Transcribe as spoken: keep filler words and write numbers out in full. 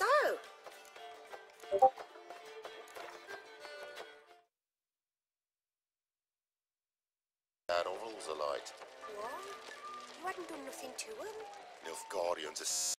so? That overall's a light. What? You hadn't done nothing to him? Enough guardians are